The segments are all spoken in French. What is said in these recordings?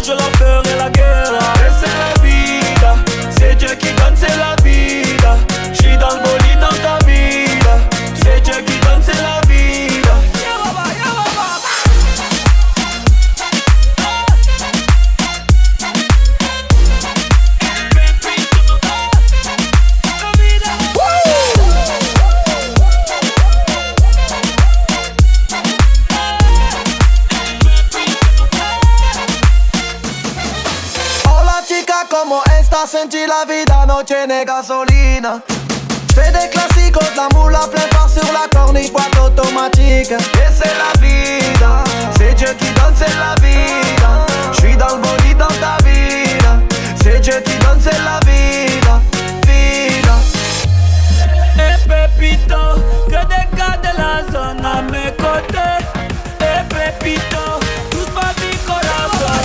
je leur ferai la guerre. Et c'est la vida, c'est Dieu qui donne, c'est la vida. J'suis dans le bolide dans ta vida, c'est Dieu qui donne, c'est la vida. Como esta senti la vida no tiene gasolina. J'fais des classicos, de la moule à plein phare sur la corniche, boîte automatique. Et c'est la vida, c'est Dieu qui donne, c'est la vida. J'suis dans le bolide dans ta vida, c'est Dieu qui donne, c'est la vida, vida. Et Pépito, que des gars de la zone à mes côtés. Et Pépito, tous ma vie corazon.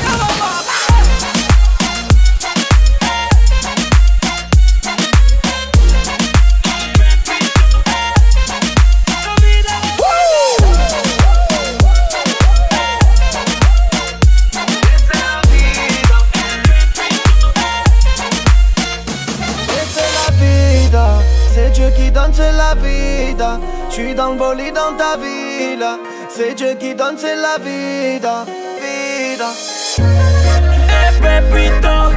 C'est Dieu qui donne, c'est la vida. J'suis dans le bolide dans ta villa. C'est Dieu qui donne, c'est la vida, vida. Pépito.